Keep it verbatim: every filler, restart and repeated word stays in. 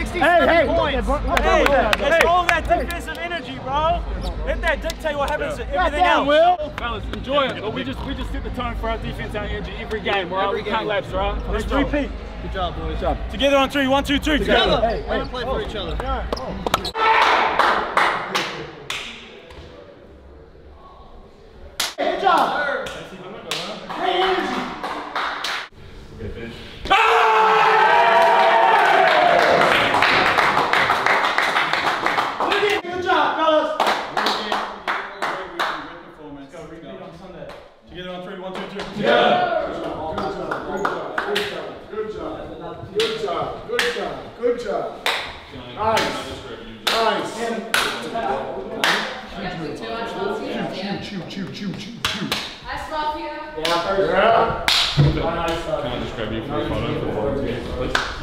sixty-seven hey, hey, points. Hey, let's roll that defensive energy, bro. Let that dictate what happens to everything else. Will. Fellas, enjoy it. But we just we just set the tone for our defense and energy every game. We're every count laps, right? Let's repeat. Good job, boys. Good job. Together on three. One, two, three. Together. Together. Hey, hey. Play for each other. Good job. Great energy. Okay, finish. Good job, fellas. Together on three. One, two, three. Together. Good job. Good job. Good job. Good job. Nice. Nice. Chew, chew, chew, chew, chew. I swap you. Yeah. Can I just grab you for a photo?